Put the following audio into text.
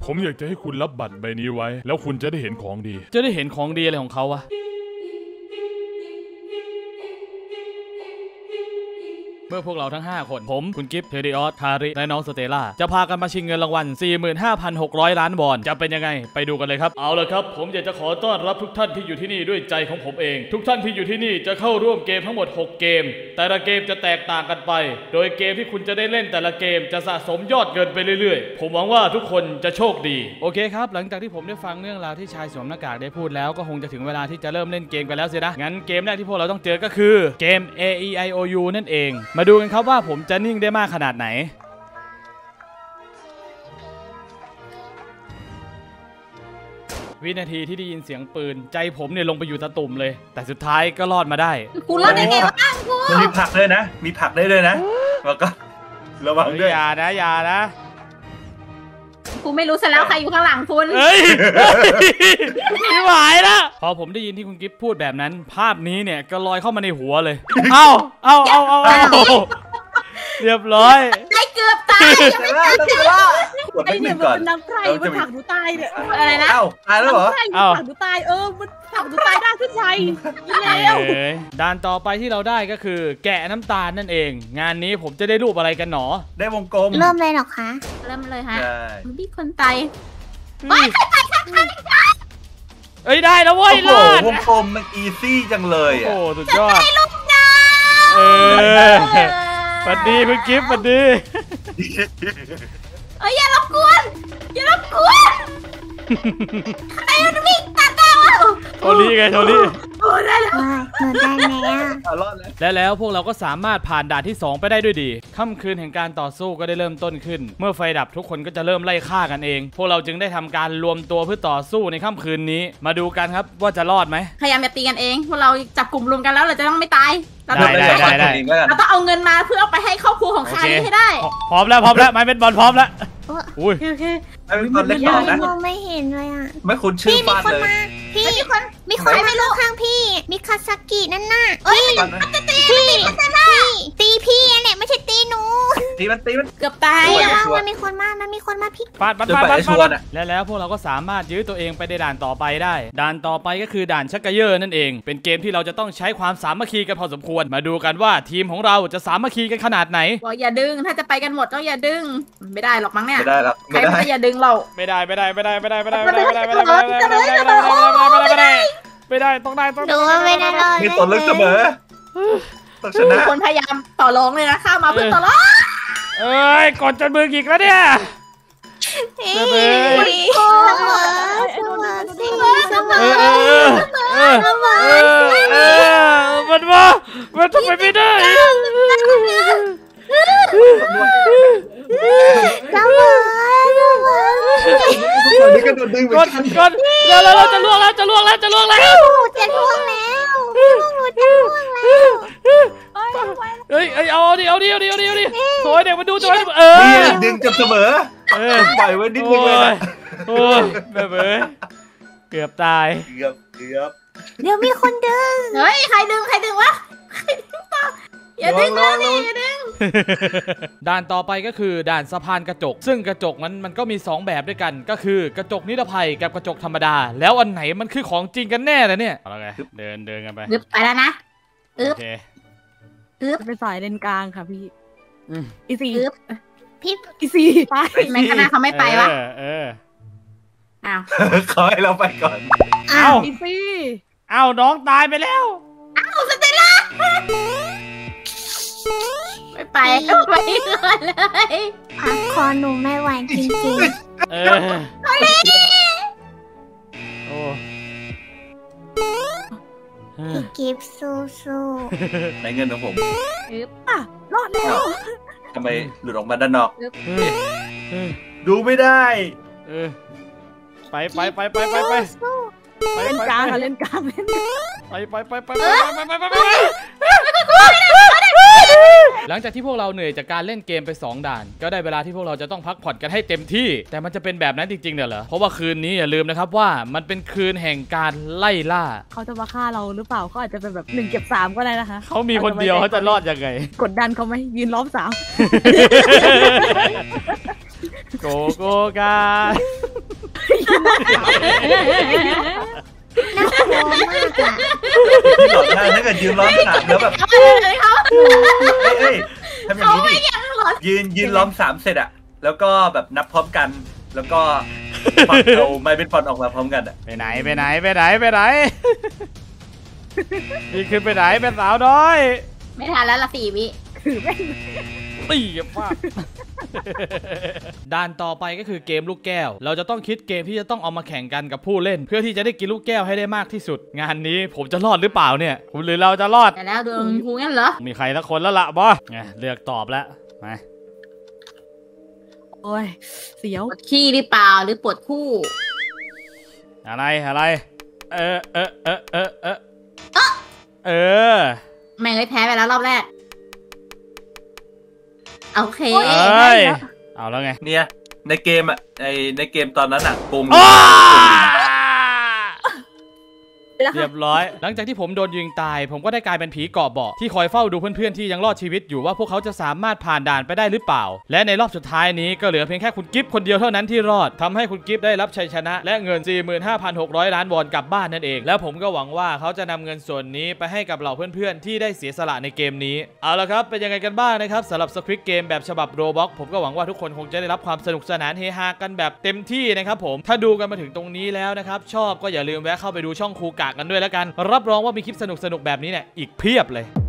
ผมอยากจะให้คุณรับบัตรใบนี้ไว้แล้วคุณจะได้เห็นของดีจะได้เห็นของดีอะไรของเขาวะเมื่อพวกเราทั้ง5คนผมคุณกิฟต์เทเดออสทาริและน้องสเตล่าจะพากันมาชิงเงินรางวัล 45,600 ล้านวอนจะเป็นยังไงไปดูกันเลยครับเอาละครับผมอยากจะขอต้อนรับทุกท่านที่อยู่ที่นี่ด้วยใจของผมเองทุกท่านที่อยู่ที่นี่จะเข้าร่วมเกมทั้งหมด6เกมแต่ละเกมจะแตกต่างกันไปโดยเกมที่คุณจะได้เล่นแต่ละเกมจะสะสมยอดเงินไปเรื่อยๆผมหวังว่าทุกคนจะโชคดีโอเคครับหลังจากที่ผมได้ฟังเรื่องราวที่ชายสวมหน้ากากได้พูดแล้วก็คงจะถึงเวลาที่จะเริ่มเล่นเกมกันแล้วสินะงั้นเกมแรกที่พวกเราต้องเจอก็คือเกม A-E-I-O-U นั่นเองมาดูกันครับว่าผมจะนิ่งได้มากขนาดไหนวินาทีที่ได้ยินเสียงปืนใจผมเนี่ยลงไปอยู่ตะตุ่มเลยแต่สุดท้ายก็รอดมาได้กูรอดได้ไงวะกูมันมีผักด้วยนะมีผักได้ด้วยนะแล้วก็ระวังด้วยอย่านะกูไม่รู้ซะแล้วใครอยู่ข้างหลังคุณเฮ้ยไม่ไหวแล้วพอผมได้ยินที่คุณกิฟต์พูดแบบนั้นภาพนี้เนี่ยก็ลอยเข้ามาในหัวเลยเอาเรียบร้อยไอ้เกือบตายยังไม่ตายไอ้เนี่ยมันน้ำไพรมันผักหนูตายเนี่ยอะไรนะตายแล้วเหรอผักหนูตายมันผักหนูตายได้ขึ้นใจยินแล้วด่านต่อไปที่เราได้ก็คือแกะน้ำตาลนั่นเองงานนี้ผมจะได้รูปอะไรกันหนอได้วงกลมเริ่มเลยหรอคะเริ่มเลยฮะพี่คนตายเอ้ยได้แล้วเว้ยรอดวงกลมมันอีซี่จังเลยโอ้สุดยอดปัดดีคุณกิฟต์ปัดดีอย่ารบกวนใครมันวิ่งตัดดาวโทลี่ไงโทลี่ได้แล้วแล้วพวกเราก็สามารถผ่านด่านที่2ไปได้ด้วยดีค่ำคืนแห่งการต่อสู้ก็ได้เริ่มต้นขึ้นเมื่อไฟดับทุกคนก็จะเริ่มไล่ฆ่ากันเองพวกเราจึงได้ทำการรวมตัวเพื่อต่อสู้ในค่ำคืนนี้มาดูกันครับว่าจะรอดไหมพยายามจะตีกันเองพวกเราจับกลุ่มรวมกันแล้วเราจะต้องไม่ตายได้เราต้องเอาเงินมาเพื่อเอาไปให้ครอบครัวของใครให้ได้พร้อมแล้วไม้เป็นบอลพร้อมแล้วโอเคตอนเล็กน้อยนะมองไม่เห็นเลยอ่ะไม่คุ้นชื่อฟาดเลยพี่มีคนไม่รู้ข้างพี่มีคาซากินั่นน่ะตีพี่เนี่ยไม่ใช่ตีหนูตีมันเกือบตายมันมีคนมาพี่ฟาดแล้วพวกเราก็สามารถยื้อตัวเองไปในด่านต่อไปได้ด่านต่อไปก็คือด่านชักกะเยอร์นั่นเองเป็นเกมที่เราจะต้องใช้ความสามัคคีกันพอสมควรมาดูกันว่าทีมของเราจะสามัคคีกันขนาดไหนบอกอย่าดึงถ้าจะไปกันหมมดต้องอย่าดึงไม่ได้หรอกมั้งเนี่ยไม่ได้หรอกใครไม่อย่าดึงเราไม่ได้ต้องได้ไม่ได้มีตัวลึกเสมอต้องชนะคนพยายามต่อรองเลยนะข้ามาเพื่อต่อรองกดจนมือกิกแล้วเนี่ยมันทำไมไม่ได้ก่อนเราจะล่วงแล้วเฮ้ยเอาดิโถยเด็กมาดูดึงจับเสมอปล่อยไว้นิดนึงเลยนะโอ้ยแบบเกือบตายเกือบเดี๋ยวมีคนดึงเฮ้ยใครดึงวะอย่าดึงด่านต่อไปก็คือด่านสะพานกระจกซึ่งกระจกมันก็มี2แบบด้วยกันก็คือกระจกนิรภัยกับกระจกธรรมดาแล้วอันไหนมันคือของจริงกันแน่เลยเนี่ยเอาละไงเดินกันไปไปแล้วนะไปสายเลนกลางค่ะพี่อีซีพี่อีซีไปแม่คณะเขาไม่ไปวะอ้าวขอให้เราไปก่อนอีซีน้องตายไปแล้วสเตล่าไม่ไปก่อนเลยคอหนูไม่ไหวจริงๆพี่กิฟสู้ในเงินของผมรอดแล้วทำไมหลุดออกมาด้านนอกดูไม่ได้ไปเล่นกลางเล่นกลางไปหลังจากที่พวกเราเหนื่อยจากการเล่นเกมไป2ด่านก็ได้เวลาที่พวกเราจะต้องพักผ่อนกันให้เต็มที่แต่มันจะเป็นแบบนั้นจริงๆเหรอเพราะว่าคืนนี้อย่าลืมนะครับว่ามันเป็นคืนแห่งการไล่ล่าเขาจะมาฆ่าเราหรือเปล่าเขาอาจจะเป็นแบบ1 เก็บ 3ก็ได้นะคะเขามีคนเดียวเขาจะรอดยังไงกดดันเขาไหมยืนล้อม3 โกโก้กาน่ากลัวมากอะที่หลอดได้ถ้าเกิดยืนล้อมสามแล้วแบบเฮ้ยทำอย่างนี้ดิยืนล้อมสามเสร็จอะแล้วก็แบบนับพร้อมกัน แล้วก็ฟันเอาไม้เป็นฟันออกมาพร้อมกันอะไปไหนนี่คือไปไหนเป็นสาวน้อยไม่ทันแล้วละ4 วิตีกับฟาด ด่านต่อไปก็คือเกมลูกแก้วเราจะต้องคิดเกมที่จะต้องเอามาแข่งกันกับผู้เล่น เพื่อที่จะได้กินลูกแก้วให้ได้มากที่สุด งานนี้ผมจะรอดหรือเปล่าเนี่ยคุณหรือเราจะรอดแต่แล้วโดนครูงั้นเหรอมีใครสักคนแล้วล่ะบอสเลือกตอบแล้วมาโอ้ยเสียวปวดขี้หรือเปล่าหรือปวดคู่อะไรแม่งเลยแพ้ไปแล้วรอบแรกโอเคเอาแล้วไงเนี่ยในเกมอะในเกมตอนนั้นอะโกงเรียบร้อย หลังจากที่ผมโดนยิงตายผมก็ได้กลายเป็นผีเกาะเบาะที่คอยเฝ้าดูเพื่อนๆที่ยังรอดชีวิตอยู่ว่าพวกเขาจะสามารถผ่านด่านไปได้หรือเปล่าและในรอบสุดท้ายนี้ก็เหลือเพียงแค่คุณกิฟต์คนเดียวเท่านั้นที่รอดทำให้คุณกิฟต์ได้รับชัยชนะและเงิน 45,600 ล้านวอนกลับบ้านนั่นเองแล้วผมก็หวังว่าเขาจะนำเงินส่วนนี้ไปให้กับเหล่าเพื่อนๆที่ได้เสียสละในเกมนี้เอาละครับเป็นยังไงกันบ้างนะครับสำหรับ Squid Game แบบฉบับ Roblox ผมก็หวังว่าทุกคนคงจะได้รับความสนุกสนานเฮฮากันแบบเต็มที่นะครับผมถ้าดูกันมาถึงตรงนี้แล้วนะครับชอบก็อย่าลืมแวะเข้าไปดูช่องครูกากกันด้วยแล้วกันรับรองว่ามีคลิปสนุกๆแบบนี้เนี่ยอีกเพียบเลย